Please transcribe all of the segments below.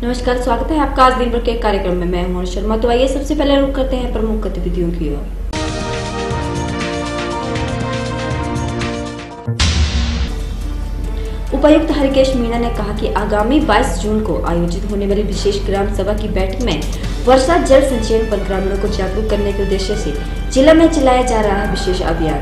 नमस्कार, स्वागत है आपका आज दिन भर के कार्यक्रम में। मैं हूं शर्मा। तो आइए सबसे पहले रुक करते हैं प्रमुख गतिविधियों की ओर। उपायुक्त हरिकेश मीणा ने कहा कि आगामी 22 जून को आयोजित होने वाली विशेष ग्राम सभा की बैठक में वर्षा जल संचयन पर ग्रामीणों को जागरूक करने के उद्देश्य से जिला में चलाया जा रहा है विशेष अभियान।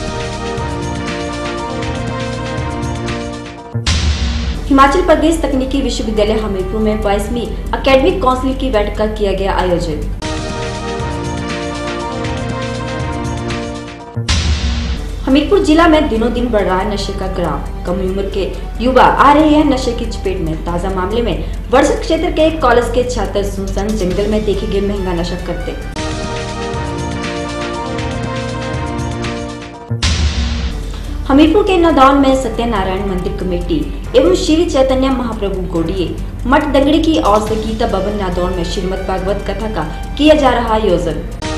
हिमाचल प्रदेश तकनीकी विश्वविद्यालय हमीरपुर में 22वीं एकेडमिक काउंसिल की बैठक का किया गया आयोजन। हमीरपुर जिला में दिनों दिन बढ़ रहा है नशे का ग्राफ। कम उम्र के युवा आ रहे हैं नशे की चपेट में। ताजा मामले में वर्षा क्षेत्र के एक कॉलेज के छात्र सुनसान जंगल में देखे गए महंगा नशा करते। हमीरपुर के नदौन में सत्यनारायण मंदिर कमेटी एवं श्री चैतन्य महाप्रभु गोडिये मठ दंगड़ी की ओर से गीता भवन नादौन में श्रीमद् भागवत कथा का किया जा रहा आयोजन।